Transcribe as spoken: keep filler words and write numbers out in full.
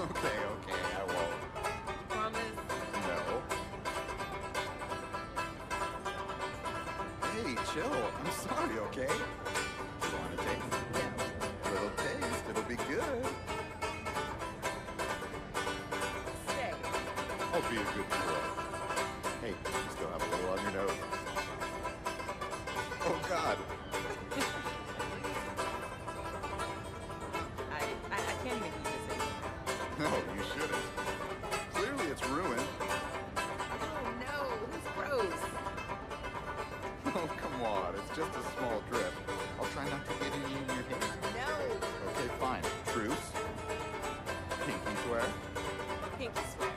Okay, okay, I won't. Promise? No. Hey, chill. I'm sorry, okay? You want a taste? No. A little taste. It'll be good. Stay. I'll be a good boy. Hey, you still have a little on your nose. Oh, God. I, I, I can't even eat this anymore. No, you shouldn't. Clearly it's ruined. Oh no, it's gross. Oh, come on. It's just a small drip. I'll try not to get any in your hair. No. Okay, fine. Truce. Pinky swear. Pinky swear.